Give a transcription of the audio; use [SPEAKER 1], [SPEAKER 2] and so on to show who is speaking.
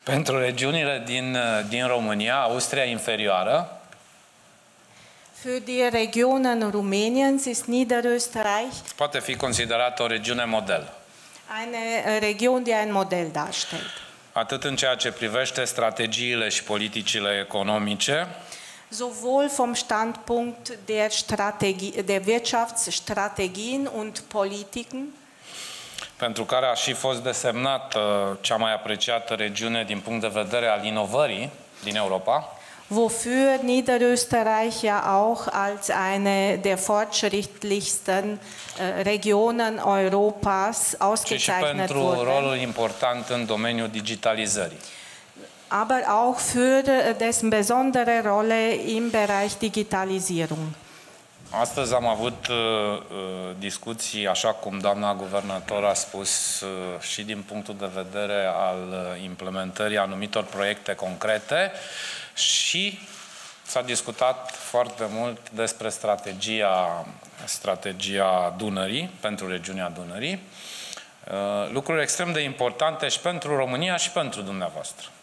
[SPEAKER 1] Pentru regiunile din România, Austria Inferioară,
[SPEAKER 2] für die Regionen Rumäniens ist Niederösterreich
[SPEAKER 1] poate fi considerată o regiune model.
[SPEAKER 2] eine Region, die ein Modell darstellt.
[SPEAKER 1] Atât în ceea ce privește strategiile și politicile economice,
[SPEAKER 2] Sowohl vom Standpunkt der Wirtschaftsstrategien und Politiken,
[SPEAKER 1] pentru care a și fost desemnată cea mai apreciată regiune din punct de vedere al inovării din Europa,
[SPEAKER 2] wofür Niederösterreich ja auch als eine der fortschrittlichsten Regionen Europas
[SPEAKER 1] ci și
[SPEAKER 2] ausgezeichnet
[SPEAKER 1] pentru
[SPEAKER 2] wurde.
[SPEAKER 1] rolul important în domeniul digitalizării.
[SPEAKER 2] Aber auch für dessen besondere Rolle im Bereich Digitalisierung.
[SPEAKER 1] Astăzi am avut discuții, așa cum doamna guvernator a spus, și din punctul de vedere al implementării anumitor proiecte concrete și s-a discutat foarte mult despre strategia Dunării, pentru regiunea Dunării. Lucruri extrem de importante și pentru România și pentru dumneavoastră.